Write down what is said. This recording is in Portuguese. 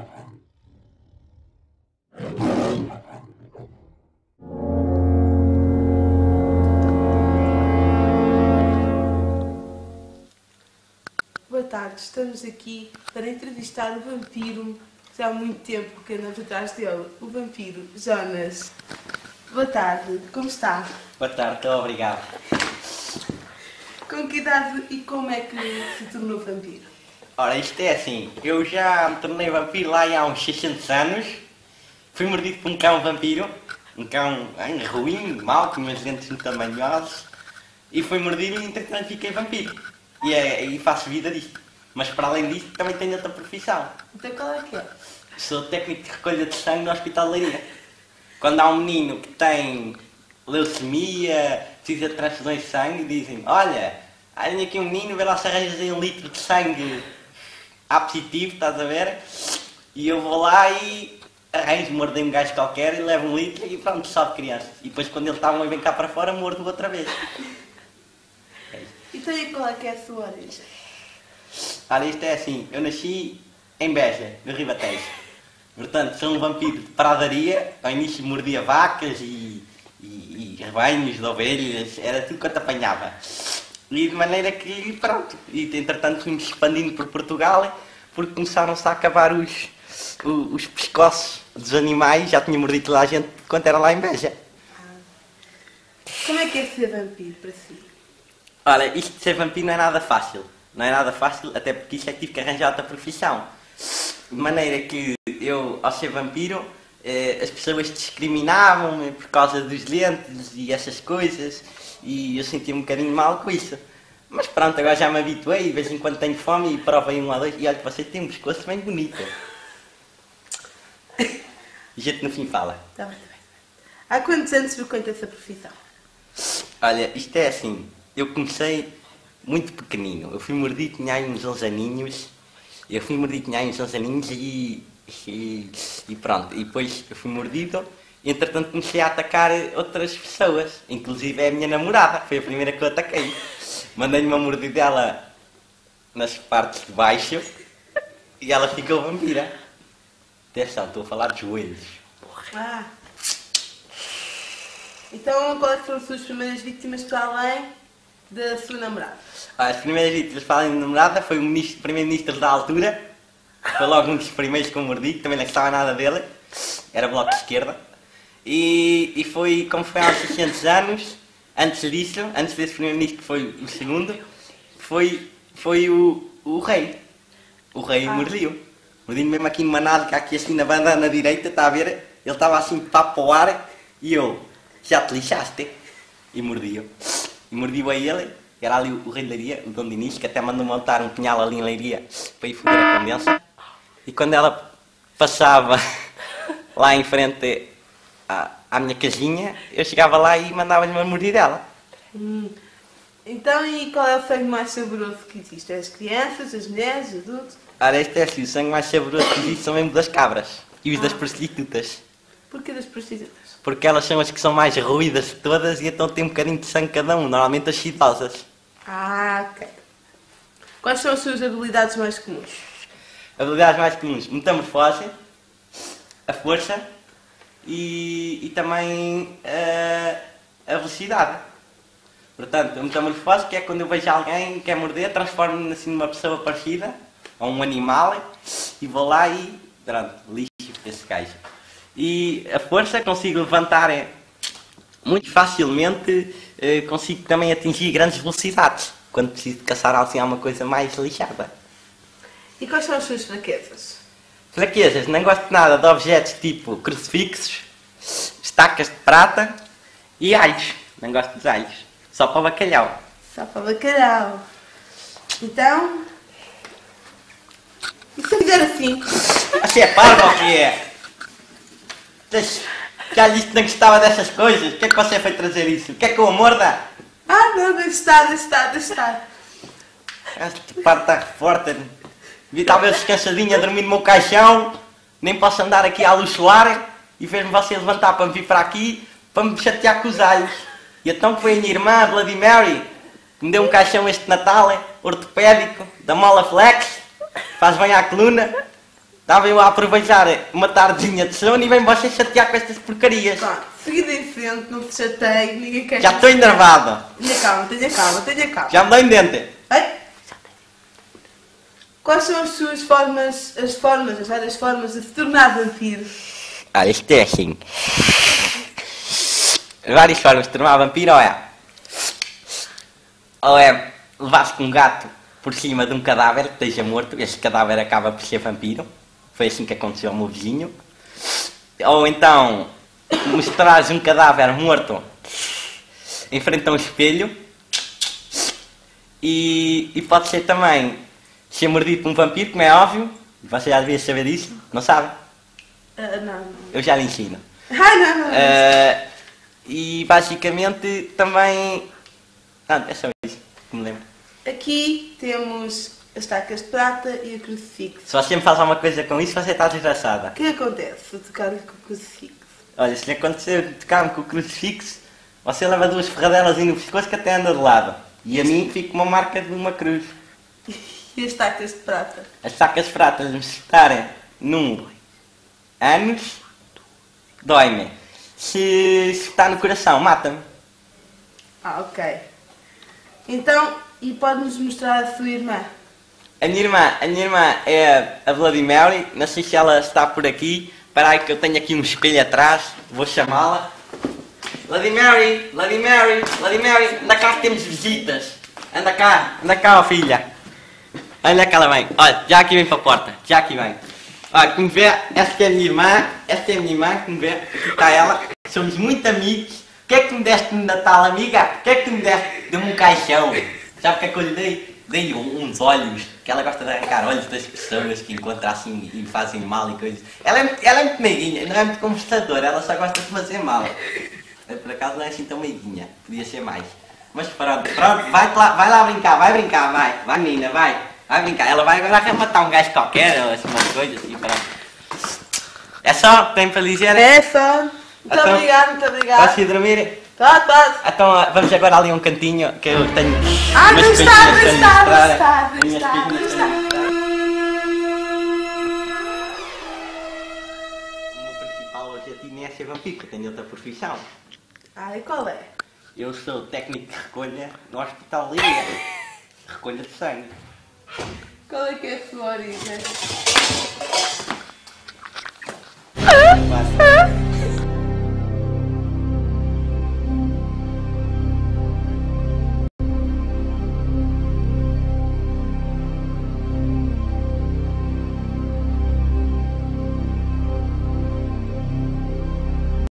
Boa tarde, estamos aqui para entrevistar o vampiro, já há muito tempo que andamos atrás dele, o vampiro Jonas. Boa tarde, como está? Boa tarde, obrigado. Com que idade e como é que se tornou vampiro? Ora, isto é assim, eu já me tornei vampiro lá há uns 600 anos. Fui mordido por um cão vampiro, um cão ruim, mau, com umas dentes muito tamanhosos. E fui mordido e entretanto fiquei vampiro. E faço vida disto. Mas para além disto também tenho outra profissão. Então qual é que é? Sou técnico de recolha de sangue no Hospital de Leiria. Quando há um menino que tem leucemia, precisa de transfusões de sangue, dizem: olha, tenho aqui um menino, vê lá se arranjas aí 1 litro de sangue A positivo, estás a ver? E eu vou lá e arranjo, mordei um gajo qualquer e levo 1 litro e pronto, salvo crianças. E depois quando ele está a vir cá para fora, mordo outra vez. Então e qual é que é a sua origem? Olha, isto é assim, eu nasci em Beja, no Ribatejo. Portanto, sou um vampiro de pradaria. Ao início mordia vacas e rebanhos de ovelhas, era tudo quanto apanhava. E de maneira que, pronto, e entretanto fomos expandindo por Portugal, porque começaram-se a acabar os pescoços dos animais. Já tinha mordido toda a gente quando era lá em Beja. Como é que é ser vampiro para si? Olha, isto de ser vampiro não é nada fácil. Não é nada fácil, até porque isto é que tive que arranjar outra profissão. De maneira que eu, ao ser vampiro, as pessoas discriminavam-me por causa dos dentes e essas coisas, e eu sentia um bocadinho mal com isso. Mas pronto, agora já me habituei, de vez em quando tenho fome e provo aí 1 ou 2, e olha, você tem um pescoço bem bonito. E a gente no fim fala. Está bem, está bem. Há quantos anos frequenta essa profissão? Olha, isto é assim, eu comecei muito pequenino. Eu fui mordido, tinha aí uns 11 aninhos. E pronto. E depois eu fui mordido e entretanto comecei a atacar outras pessoas. Inclusive é a minha namorada, foi a primeira que eu ataquei. Mandei-lhe uma mordidela nas partes de baixo e ela ficou vampira. Atenção, estou a falar de joelhos. Ah. Então qual é que foram as suas primeiras vítimas para além da sua namorada? As primeiras vítimas para além da namorada foi o primeiro-ministro da altura. Foi logo um dos primeiros que eu mordi, que também não gostava nada dele. Era bloco de esquerda. E foi, como foi há 600 anos, antes desse primeiro-ministro que foi o segundo, foi o rei. O rei mordiu. Mordi mesmo aqui numa nádega, aqui assim na banda na direita, está a ver? Ele estava assim papo para o ar e eu, já te lixaste? E mordi-o. E mordi-o a ele. Era ali o rei de Leiria, o Dom Dinis, que até mandou montar um punhal ali em Leiria para ir foder a condensa. E quando ela passava lá em frente à minha casinha, eu chegava lá e mandava-lhe uma mordidela. Então, e qual é o sangue mais saboroso que existe? As crianças, as mulheres, os adultos? Ora, este é assim, o sangue mais saboroso que existe são mesmo das cabras e os das prostitutas. Porquê das prostitutas? Porque elas são as que são mais ruídas de todas e então tem um bocadinho de sangue cada um, normalmente as idosas. Ah, ok. Quais são as suas habilidades mais comuns? Habilidades mais comuns: metamorfose, a força e também a velocidade. Portanto, a metamorfose, que é quando eu vejo alguém que quer morder, transformo-me assim numa pessoa parecida, ou um animal, e vou lá e, pronto, lixo esse gajo. E a força, consigo levantar muito facilmente, consigo também atingir grandes velocidades, quando preciso de caçar assim alguma coisa mais lixada. E quais são as suas fraquezas? Fraquezas: não gosto de nada de objetos tipo crucifixos, estacas de prata e alhos. Não gosto dos alhos. Só para o bacalhau. Só para bacalhau. Então... E se eu fizer assim? Você é parvo ou o que é? Já disse que não gostava dessas coisas. O que é que você foi trazer isso? Quer que eu a morda? Ah, não, deixa estar. Este par está forte. Vi talvez descansadinha a dormir no meu caixão. Nem posso andar aqui à luz solar. E fez-me você levantar para me vir para aqui, para me chatear com os alhos. E então foi a minha irmã, a Bloody Mary, que me deu um caixão este Natal, ortopédico, da Mola Flex. Faz bem à coluna. Estava eu a aproveitar uma tardezinha de sono e vem você chatear com estas porcarias. Pá, seguida em frente, não te chateie, ninguém quer... Já estou enervado. Tenha calma. Já me dou em dente. Ei? Quais são as suas formas, as várias formas de se tornar vampiro? Olha, isto é assim. Várias formas de tornar vampiro, ou é levar-se com um gato por cima de um cadáver que esteja morto, esse cadáver acaba por ser vampiro. Foi assim que aconteceu ao meu vizinho. Ou então mostrares um cadáver morto em frente a um espelho. E pode ser também ser mordido por um vampiro, como é óbvio. Você já devia saber disso, não sabe? Não. Eu já lhe ensino. Não. E basicamente também... é só isso que me lembro. Aqui temos as estacas de prata e o crucifixo. Se você me faz alguma coisa com isso, você está desgraçada. O que acontece se tocar-lhe com o crucifixo? Olha, se lhe acontecer tocar-me com o crucifixo, você leva duas ferradelas aí no pescoço que até anda de lado. E a mim fica uma marca de uma cruz. E as estacas de prata? As estacas de prata me espetarem num ânus, dói-me. Se está no coração, mata-me. Ok. Então, e pode-nos mostrar a sua irmã? A minha irmã é a Bloody Mary, não sei se ela está por aqui. Espera aí que eu tenho aqui um espelho atrás, vou chamá-la. Bloody Mary, anda cá que temos visitas. Anda cá, ó filha. Olha que ela vem, olha, já aqui vem para a porta, já aqui vem. Olha, como vê, esta é a minha irmã, como vê, aqui está ela. Somos muito amigos. O que é que me deste no Natal, amiga? O que é que tu me deste? Deu-me um caixão. Sabe o que é que eu lhe dei? Dei-lhe uns olhos, que ela gosta de arrancar olhos das pessoas que encontra assim e fazem mal e coisas. Ela é muito meiguinha, não é muito conversadora, ela só gosta de fazer mal. Por acaso não é assim tão meiguinha, podia ser mais. Mas pronto, vai lá brincar, vai menina, vai brincar. Ela vai agora arrematar um gajo qualquer, ou assim umas coisas assim, pronto. É só, tem para dizer? É só. Muito obrigado. Posso ir dormir? Pode. Então vamos agora ali a um cantinho que eu tenho. Não está. O meu principal objetivo nem é ser vampiro, eu tenho outra profissão. E qual é? Eu sou técnico de recolha no Hospital Líria. Recolha de sangue. Qual é que é a sua origem?